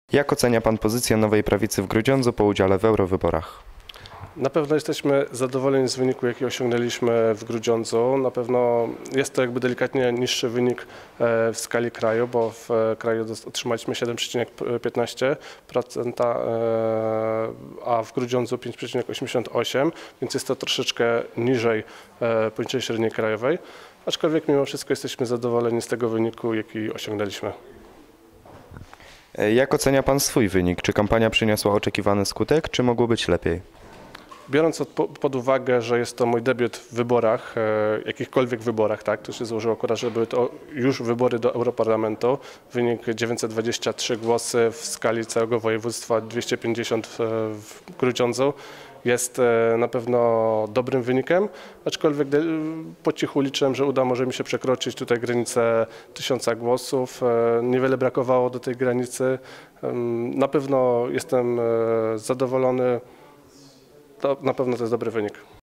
Jak ocenia Pan pozycję Nowej Prawicy w Grudziądzu po udziale w eurowyborach? Na pewno jesteśmy zadowoleni z wyniku, jaki osiągnęliśmy w Grudziądzu. Na pewno jest to jakby delikatnie niższy wynik w skali kraju, bo w kraju otrzymaliśmy 7,15%, a w Grudziądzu 5,88%, więc jest to troszeczkę niżej poniżej średniej krajowej. Aczkolwiek mimo wszystko jesteśmy zadowoleni z tego wyniku, jaki osiągnęliśmy. Jak ocenia Pan swój wynik? Czy kampania przyniosła oczekiwany skutek, czy mogło być lepiej? Biorąc pod uwagę, że jest to mój debiut w wyborach, jakichkolwiek wyborach, tak, to się złożyło akurat, że były to już wybory do Europarlamentu, wynik 923 głosy w skali całego województwa, 250 w Grudziądzu, jest na pewno dobrym wynikiem, aczkolwiek po cichu liczyłem, że uda może mi się przekroczyć tutaj granicę 1000 głosów. Niewiele brakowało do tej granicy. Na pewno jestem zadowolony. To na pewno to jest dobry wynik.